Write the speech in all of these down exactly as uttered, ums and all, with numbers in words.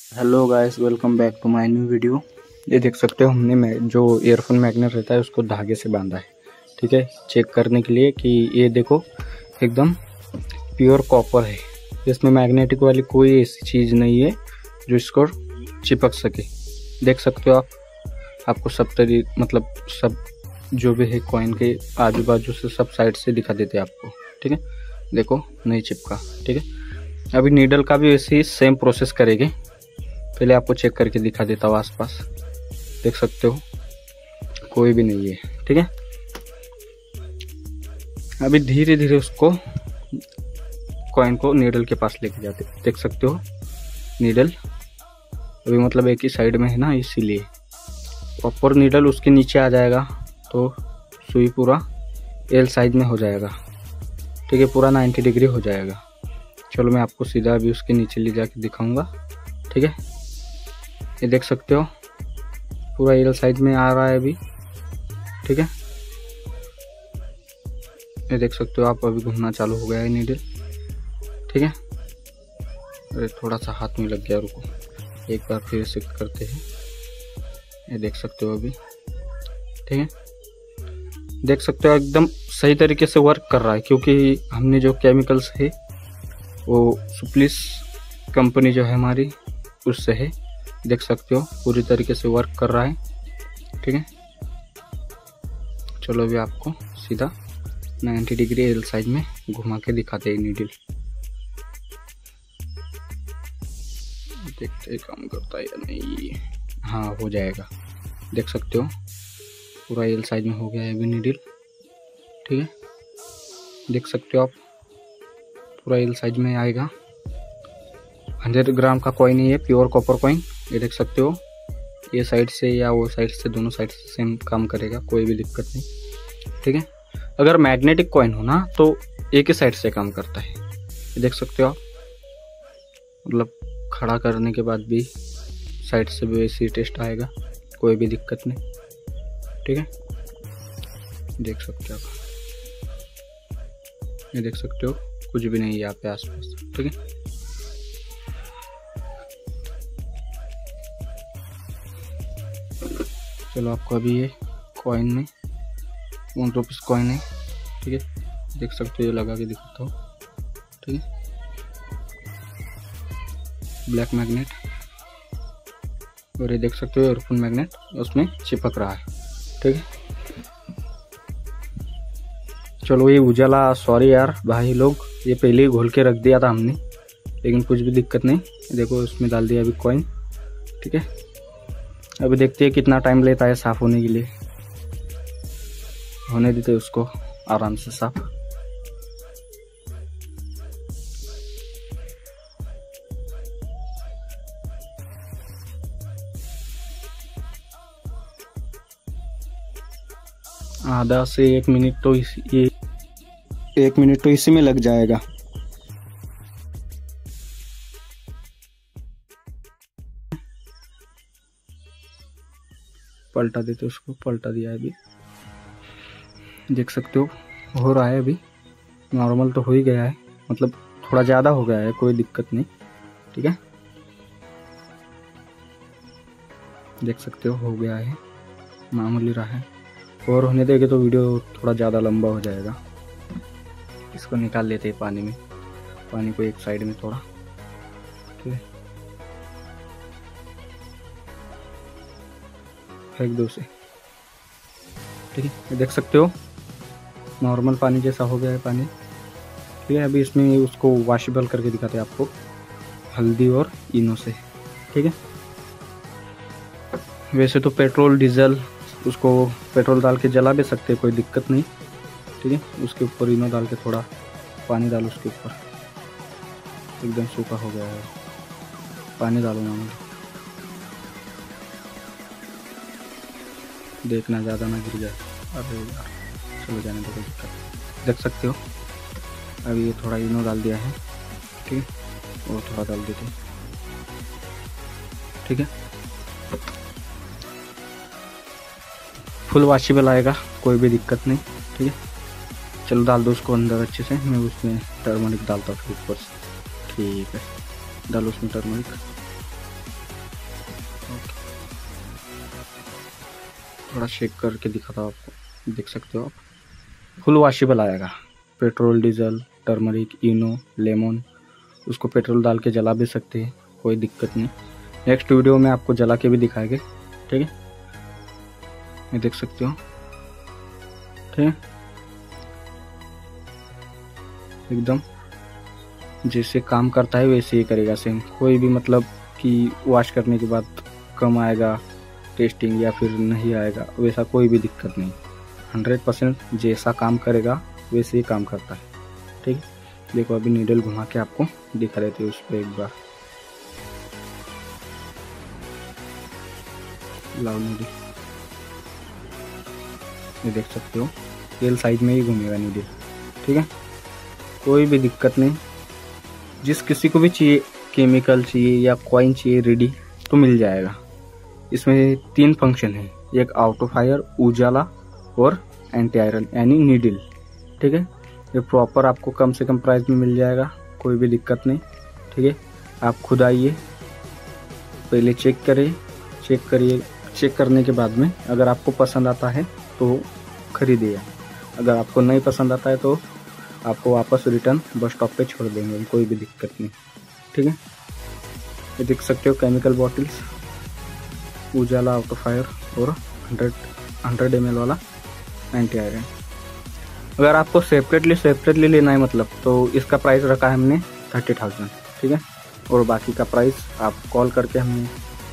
Hello guys, welcome back to my new video. ये देख सकते हो हमने जो ईयरफोन मैग्नेट रहता है उसको धागे से बांधा है। ठीक है, चेक करने के लिए कि ये देखो एकदम प्योर कॉपर है। इसमें मैग्नेटिक वाली कोई ऐसी चीज़ नहीं है जो इसको चिपक सके। देख सकते हो आप, आपको सब तरी मतलब सब जो भी है कॉइन के आजू बाजू से सब साइड से दिखा देते हैं आपको। ठीक है, देखो नहीं चिपका। ठीक है, अभी नीडल का भी वैसे ही सेम प्रोसेस करेंगे। पहले आपको चेक करके दिखा देता हूँ आसपास। देख सकते हो कोई भी नहीं है। ठीक है, अभी धीरे धीरे उसको कॉइन को नीडल के पास लेके जाते। देख सकते हो नीडल अभी मतलब एक ही साइड में है ना, इसीलिए प्रॉपर नीडल उसके नीचे आ जाएगा तो सुई पूरा एल साइज में हो जाएगा। ठीक है, पूरा नाइन्टी डिग्री हो जाएगा। चलो मैं आपको सीधा अभी उसके नीचे ले जाके दिखाऊंगा। ठीक है, ये देख सकते हो पूरा एल साइज में आ रहा है अभी। ठीक है, ये देख सकते हो आप, अभी घूमना चालू हो गया है नीडल। ठीक है, अरे थोड़ा सा हाथ में लग गया, रुको एक बार फिर से करते हैं। ये देख सकते हो अभी। ठीक है, देख सकते हो एकदम सही तरीके से वर्क कर रहा है, क्योंकि हमने जो केमिकल्स है वो सुप्लिस कंपनी जो है हमारी उससे है। देख सकते हो पूरी तरीके से वर्क कर रहा है। ठीक है, चलो अभी आपको सीधा नाइन्टी डिग्री एल साइज में घुमा के दिखाते हैं नीडल। देखते हैं काम करता है या नहीं। हाँ, हो जाएगा। देख सकते हो पूरा एल साइज में हो गया है अभी नीडल। ठीक है, देख सकते हो आप पूरा एल साइज में आएगा। हंड्रेड ग्राम का कॉइन है ये, प्योर कॉपर कॉइन। ये देख सकते हो ये साइड से या वो साइड से, दोनों साइड से सेम काम करेगा, कोई भी दिक्कत नहीं। ठीक है, अगर मैग्नेटिक कॉइन हो ना तो एक ही साइड से काम करता है। ये देख सकते हो आप, मतलब खड़ा करने के बाद भी साइड से भी वैसे टेस्ट आएगा, कोई भी दिक्कत नहीं। ठीक है, देख सकते हो आप, ये देख सकते हो कुछ भी नहीं है यहाँ पे आसपास। ठीक है, चलो आपको अभी ये कॉइन में वन रुपीज़ कॉइन है। ठीक है, देख सकते हो, ये लगा के दिखाता हूँ। ठीक है, ब्लैक मैग्नेट, और ये देख सकते हो ईयरफोन मैग्नेट उसमें चिपक रहा है। ठीक है, चलो ये उजाला, सॉरी यार भाई लोग, ये पहले ही घोल के रख दिया था हमने, लेकिन कुछ भी दिक्कत नहीं। देखो इसमें डाल दिया अभी कॉइन। ठीक है, अभी देखते हैं कितना टाइम लेता है साफ होने के लिए। होने देते उसको आराम से साफ। आधा से एक मिनट तो इस ये एक मिनट तो इसी में लग जाएगा। पलटा देते उसको, पलटा दिया है अभी। देख सकते हो हो रहा है अभी, नॉर्मल तो हो ही गया है, मतलब थोड़ा ज़्यादा हो गया है, कोई दिक्कत नहीं। ठीक है, देख सकते हो हो गया है, मामूली रहा है। और होने देंगे तो वीडियो थोड़ा ज़्यादा लंबा हो जाएगा। इसको निकाल लेते हैं पानी में, पानी को एक साइड में थोड़ा। ठीक है, फेंक दो उसे। ठीक है, ये देख सकते हो नॉर्मल पानी जैसा हो गया है पानी। ठीक है, अभी इसमें उसको वॉशेबल करके दिखाते हैं आपको, हल्दी और इनो से। ठीक है, वैसे तो पेट्रोल डीजल उसको पेट्रोल डाल के जला भी सकते हैं, कोई दिक्कत नहीं। ठीक है, उसके ऊपर इनो डाल के थोड़ा पानी डालो उसके ऊपर, एकदम सूखा हो गया है, पानी डालो ना, देखना ज़्यादा ना गिर जाए। अरे यार चलो जाने दो, कोई दिक्कत। देख सकते हो अभी ये थोड़ा इनो डाल दिया है। ठीक है, और थोड़ा डाल देते हैं। ठीक है, फुल वॉशेबल आएगा, कोई भी दिक्कत नहीं। ठीक है, चलो डाल दो उसको अंदर अच्छे से। मैं उसमें टर्मरिक डालता हूँ ऊपर से। ठीक है, डालो उसमें टर्मरिक। थोड़ा शेक करके दिखाता हूँ आपको, देख सकते हो आप, फुल वॉशेबल आएगा। Petrol, diesel, turmeric, Eno, lemon, उसको पेट्रोल डाल के जला भी सकते हैं, कोई दिक्कत नहीं। नेक्स्ट वीडियो में आपको जला के भी दिखाएंगे, ठीक है। ये देख सकते हो, ठीक है, एकदम जैसे काम करता है वैसे ही करेगा सेम। कोई भी मतलब कि वॉश करने के बाद कम आएगा टेस्टिंग या फिर नहीं आएगा, वैसा कोई भी दिक्कत नहीं। हंड्रेड परसेंट जैसा काम करेगा वैसे ही काम करता है, ठीक है। देखो अभी नीडल घुमा के आपको दिखा देते हैं उस पर एक बार। लाओ नीडल, ये देख सकते हो एल साइज में ही घूमेगा नीडल, ठीक है, कोई भी दिक्कत नहीं। जिस किसी को भी चाहिए, केमिकल चाहिए या कॉइन चाहिए रेडी, तो मिल जाएगा। इसमें तीन फंक्शन है, एक आउट ऑफ फायर, उजाला और एंटी आयरन यानी नीडल, ठीक है। ये प्रॉपर आपको कम से कम प्राइस में मिल जाएगा, कोई भी दिक्कत नहीं, ठीक है। आप खुद आइए, पहले चेक करें, चेक करिए, चेक करने के बाद में अगर आपको पसंद आता है तो खरीदिए, अगर आपको नहीं पसंद आता है तो आपको वापस रिटर्न बस स्टॉप पे छोड़ देंगे, कोई भी दिक्कत नहीं, ठीक है। ये देख सकते हो chemical bottles, Ujala, out of fire और हंड्रेड हंड्रेड एम एल वाला एंटी आयरन। अगर आपको सेपरेटली सेपरेटली लेना है मतलब, तो इसका प्राइस रखा है हमने थर्टी थाउजेंड, ठीक है। और बाकी का प्राइस आप कॉल करके हमें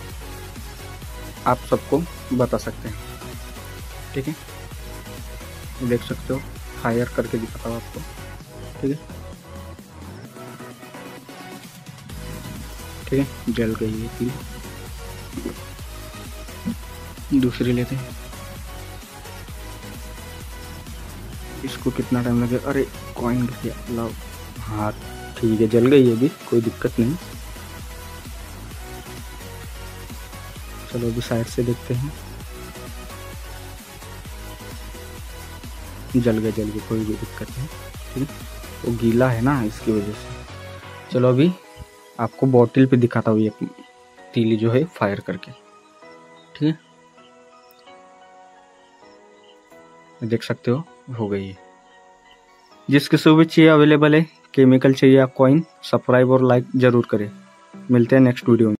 आप सबको बता सकते हैं, ठीक है। देख सकते हो, फायर करके दिखाता हूँ आपको, ठीक है, ठीक है, जल गई है तीन। दूसरी लेते हैं, इसको कितना टाइम लगे, अरे कॉइन गया, लाओ, हाँ ठीक है, जल गई है अभी, कोई दिक्कत नहीं। चलो अभी साइड से देखते हैं, जल गए जल गए कोई भी दिक्कत नहीं, ठीक है। वो गीला है ना इसकी वजह से। चलो अभी आपको बॉटल पे दिखाता हूँ, ये तीली जो है फायर करके, ठीक है, देख सकते हो हो गई है। जिस किसी को भी चाहिए अवेलेबल है, केमिकल चाहिए या कॉइन, सब्सक्राइब और लाइक जरूर करें। मिलते हैं नेक्स्ट वीडियो में।